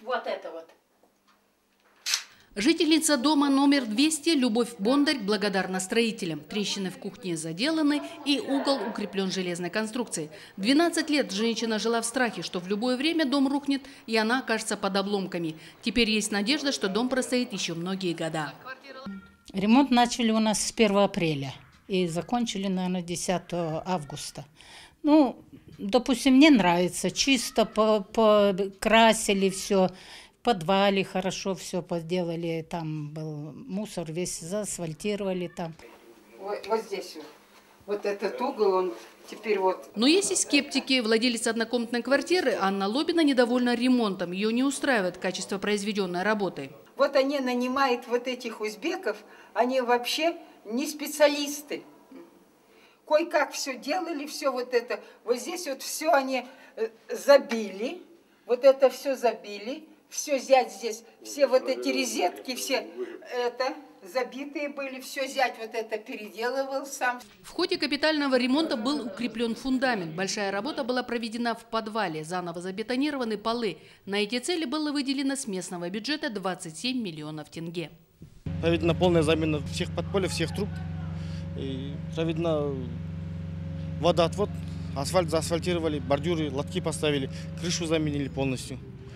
Вот это вот. Жительница дома номер 200 Любовь Бондарь благодарна строителям. Трещины в кухне заделаны и угол укреплен железной конструкцией. 12 лет женщина жила в страхе, что в любое время дом рухнет и она окажется под обломками. Теперь есть надежда, что дом простоит еще многие года. Ремонт начали у нас с 1 апреля и закончили, наверное, 10 августа. Ну, допустим, мне нравится. Чисто покрасили все. В подвале хорошо все поделали, там был мусор, весь заасфальтировали там. Вот здесь вот этот угол, он теперь вот... Но есть и скептики. Владелица однокомнатной квартиры Анна Лобина недовольна ремонтом. Ее не устраивает качество произведенной работы. Вот они нанимают вот этих узбеков, они вообще не специалисты. Кое-как все делали, все вот это. Вот здесь вот все они забили, вот это все забили. Все зять здесь, все вот эти розетки, все это забитые были, все зять вот это переделывал сам. В ходе капитального ремонта был укреплен фундамент. Большая работа была проведена в подвале. Заново забетонированы полы. На эти цели было выделено с местного бюджета 27 миллионов тенге. Проведена полная замена всех подполья, всех труб. И проведена водоотвод, асфальт заасфальтировали, бордюры, лотки поставили, крышу заменили полностью.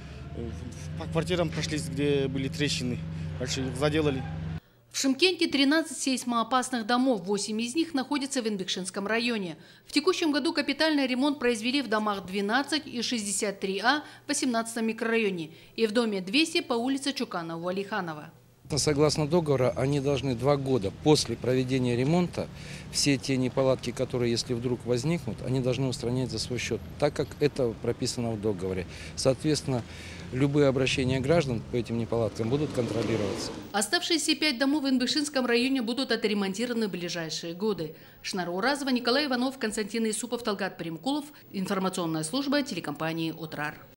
По квартирам прошлись, где были трещины, большие, заделали. В Шымкенте 13 сейсмоопасных домов, 8 из них находятся в Инбекшинском районе. В текущем году капитальный ремонт произвели в домах 12 и 63А в 18 микрорайоне и в доме 200 по улице Чуканова-Валиханова. Согласно договору, они должны 2 года после проведения ремонта все те неполадки, которые, если вдруг возникнут, они должны устранять за свой счет, так как это прописано в договоре. Соответственно, любые обращения граждан по этим неполадкам будут контролироваться. Оставшиеся 5 домов в Инбекшинском районе будут отремонтированы в ближайшие годы. Шнара Уразова, Николай Иванов, Константин Исупов, Талгат Примкулов. Информационная служба телекомпании «Отрар».